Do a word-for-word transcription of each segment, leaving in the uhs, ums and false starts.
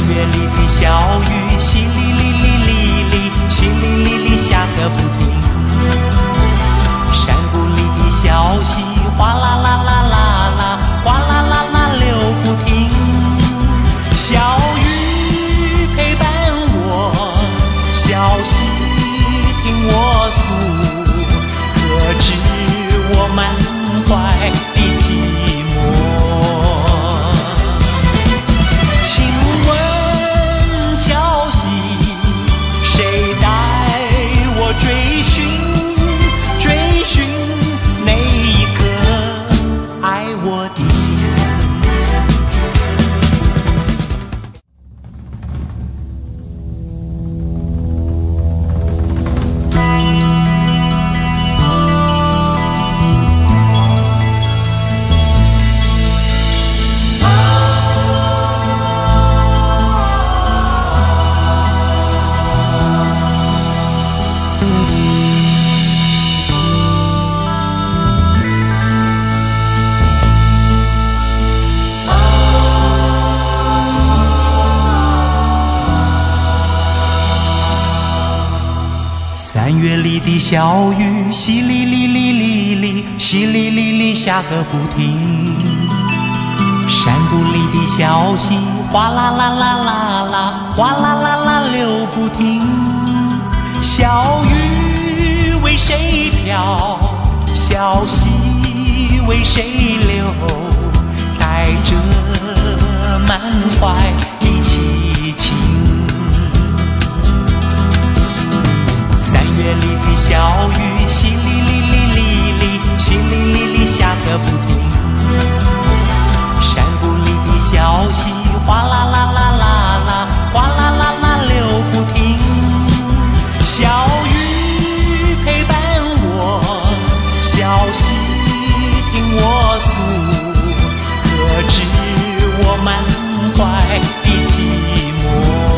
月里的小雨，淅沥沥沥沥沥，淅沥沥沥下个不停。山谷里的小溪，哗啦啦啦啦啦，哗啦啦啦流不停。小雨陪伴我，小溪听我诉，可知我满怀的寂寞。请问小溪，谁带我追寻追寻那一颗爱我的心？三月里的小雨，淅沥沥沥沥沥，淅沥沥沥下个不停。山谷里的小溪，哗啦啦啦啦啦，哗啦啦啦流不停。小雨为谁飘？小溪为谁流？带着满怀的凄情。三月里的小雨，淅沥沥沥沥沥，淅沥沥沥下个不停。山谷里的小溪，哗啦啦啦啦啦，哗啦啦啦流不停。小雨陪伴我，小溪听我诉，可知我满怀的寂寞。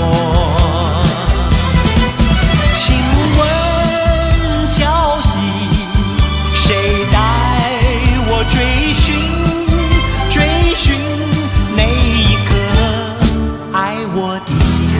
追寻追寻那一颗爱我的心。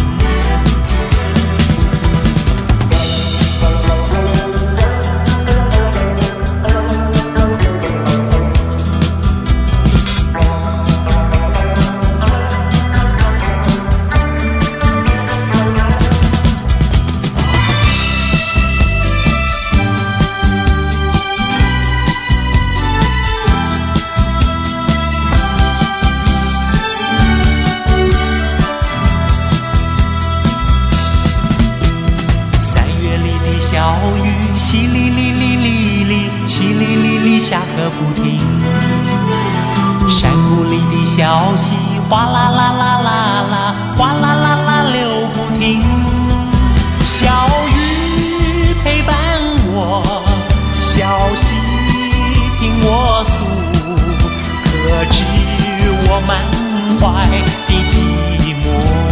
小雨淅沥沥沥沥沥，淅沥沥沥下个不停。山谷里的小溪，哗啦啦啦啦啦，哗啦啦啦流不停。小雨陪伴我，小溪听我诉，可知我满怀的寂寞。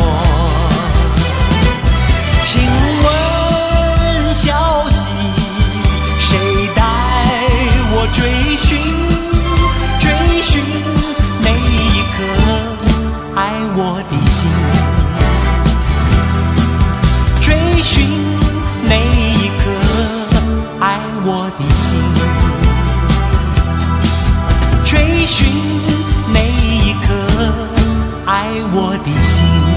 请问小溪，谁带我追寻追寻那一颗爱我的心？追寻那一颗爱我的心，追寻那一颗爱我的心。